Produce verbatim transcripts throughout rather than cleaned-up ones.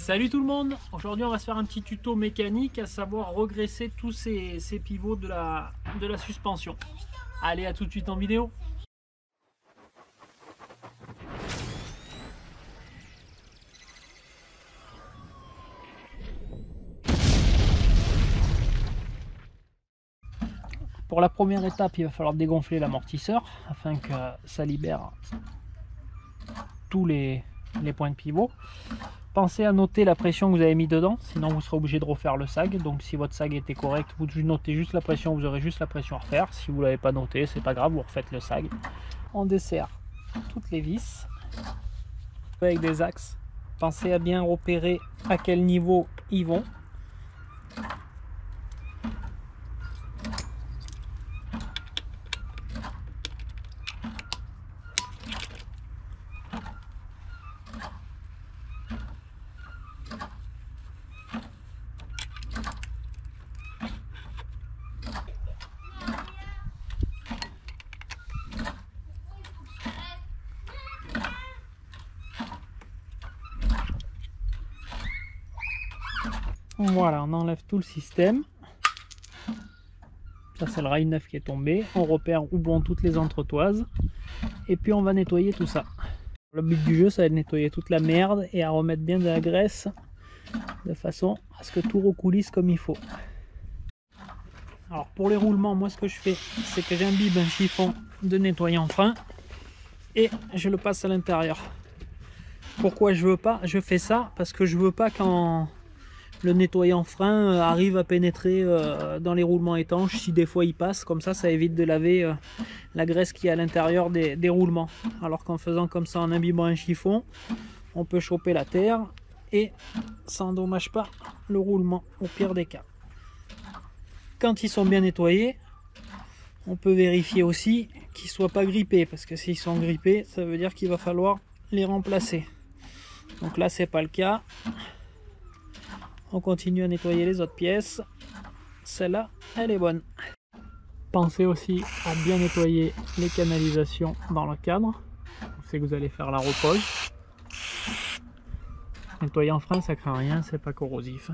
Salut tout le monde, aujourd'hui on va se faire un petit tuto mécanique, à savoir regresser tous ces, ces pivots de la, de la suspension. Allez, à tout de suite en vidéo. Pour la première étape, il va falloir dégonfler l'amortisseur afin que ça libère tous les, les points de pivot. Pensez à noter la pression que vous avez mis dedans, sinon vous serez obligé de refaire le sag. Donc si votre sag était correct, vous notez juste la pression, vous aurez juste la pression à refaire. Si vous ne l'avez pas noté, c'est pas grave, vous refaites le sag. On desserre toutes les vis avec des axes. Pensez à bien repérer à quel niveau ils vont. Voilà, on enlève tout le système. Ça c'est le rail neuf qui est tombé. On repère où vont toutes les entretoises. Et puis on va nettoyer tout ça. Le but du jeu, ça va être de nettoyer toute la merde et à remettre bien de la graisse de façon à ce que tout recoulisse comme il faut. Alors pour les roulements, moi ce que je fais, c'est que j'imbibe un chiffon de nettoyant frein et je le passe à l'intérieur. Pourquoi je veux pas Je fais ça parce que je veux pas quand le nettoyant frein arrive à pénétrer dans les roulements étanches. Si des fois il passe, comme ça, ça évite de laver la graisse qui est à l'intérieur des, des roulements. Alors qu'en faisant comme ça, en imbibant un chiffon, on peut choper la terre et ça n'endommage pas le roulement au pire des cas. Quand ils sont bien nettoyés, on peut vérifier aussi qu'ils ne soient pas grippés, parce que s'ils sont grippés, ça veut dire qu'il va falloir les remplacer. Donc là, c'est pas le cas. On continue à nettoyer les autres pièces. Celle-là, elle est bonne. Pensez aussi à bien nettoyer les canalisations dans le cadre. C'est que vous allez faire la repose. Nettoyer en frein, ça craint rien, c'est pas corrosif.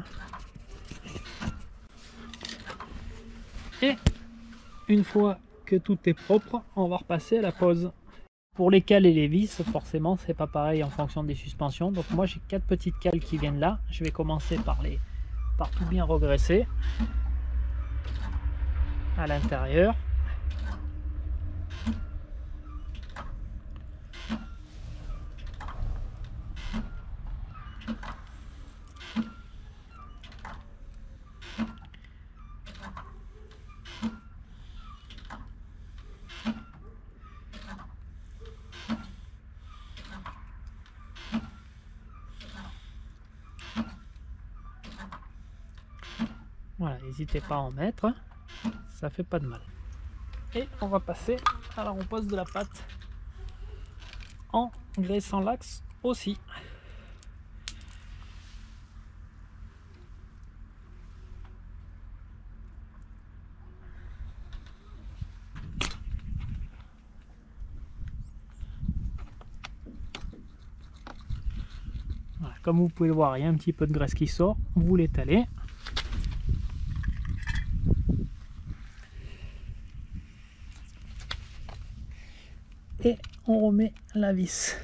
Et une fois que tout est propre, on va repasser à la pose. Pour les cales et les vis, forcément, c'est pas pareil en fonction des suspensions. Donc moi, j'ai quatre petites cales qui viennent là. Je vais commencer par les, par tout bien regresser à l'intérieur. Voilà, n'hésitez pas à en mettre, ça fait pas de mal. Et on va passer à la repose de la pâte en graissant l'axe aussi. Voilà, comme vous pouvez le voir, il y a un petit peu de graisse qui sort, vous l'étalez. Et on remet la vis.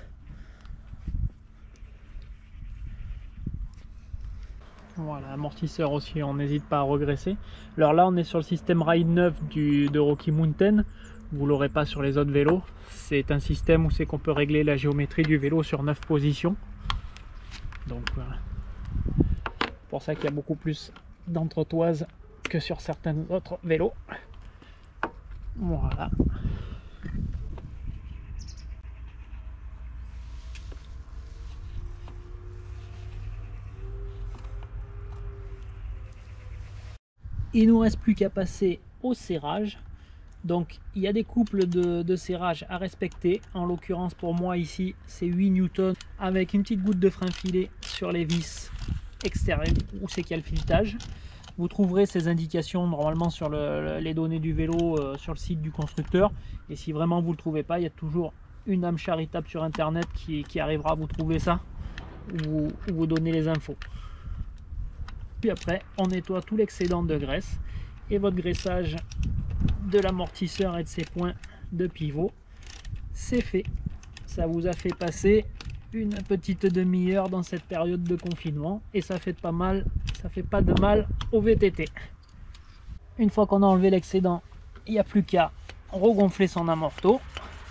Voilà, amortisseur aussi, on n'hésite pas à regresser. Alors là, on est sur le système Ride neuf du, de Rocky Mountain. Vous ne l'aurez pas sur les autres vélos. C'est un système où c'est qu'on peut régler la géométrie du vélo sur neuf positions. Donc voilà. Pour ça qu'il y a beaucoup plus d'entretoises que sur certains autres vélos. Voilà. Il ne nous reste plus qu'à passer au serrage. Donc il y a des couples de, de serrage à respecter. En l'occurrence pour moi ici c'est huit newtons avec une petite goutte de frein filé sur les vis extérieures où c'est qu'il y a le filetage. Vous trouverez ces indications normalement sur le, les données du vélo euh, sur le site du constructeur. Et si vraiment vous ne le trouvez pas, il y a toujours une âme charitable sur internet qui, qui arrivera à vous trouver ça. où, où vous donnez les infos. Puis après, on nettoie tout l'excédent de graisse et votre graissage de l'amortisseur et de ses points de pivot, c'est fait. Ça vous a fait passer une petite demi-heure dans cette période de confinement et ça fait pas mal, ça fait pas de mal au V T T. Une fois qu'on a enlevé l'excédent, il n'y a plus qu'à regonfler son amorto.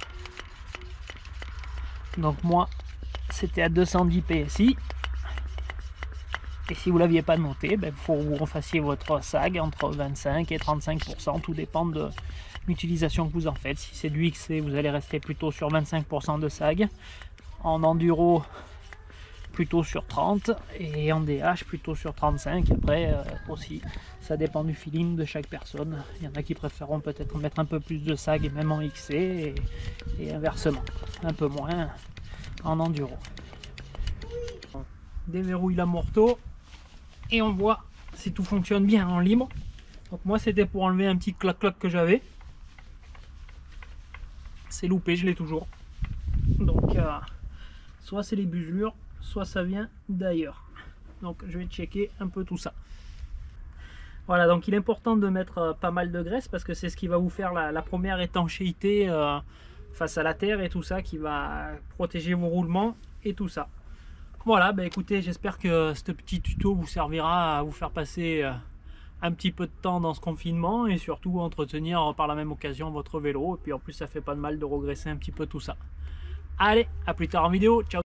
Donc moi, c'était à deux cent dix P S I. Et si vous ne l'aviez pas noté, il ben, faut que vous refassiez votre sag entre vingt-cinq et trente-cinq pour cent. Tout dépend de l'utilisation que vous en faites. Si c'est du X C, vous allez rester plutôt sur vingt-cinq pour cent de sag. En enduro, plutôt sur trente. Et en D H, plutôt sur trente-cinq. Après, euh, aussi, ça dépend du feeling de chaque personne. Il y en a qui préféreront peut-être mettre un peu plus de sag, et même en X C. Et, et inversement, un peu moins en enduro. On déverrouille l'amorto. Et on voit si tout fonctionne bien en libre. Donc moi c'était pour enlever un petit clac-clac que j'avais. C'est loupé, je l'ai toujours. Donc euh, soit c'est les busures, soit ça vient d'ailleurs. Donc je vais checker un peu tout ça. Voilà, donc il est important de mettre euh, pas mal de graisse parce que c'est ce qui va vous faire la, la première étanchéité euh, face à la terre et tout ça, qui va protéger vos roulements et tout ça. Voilà, bah écoutez, j'espère que ce petit tuto vous servira à vous faire passer un petit peu de temps dans ce confinement et surtout entretenir par la même occasion votre vélo. Et puis en plus, ça fait pas de mal de regresser un petit peu tout ça. Allez, à plus tard en vidéo, ciao!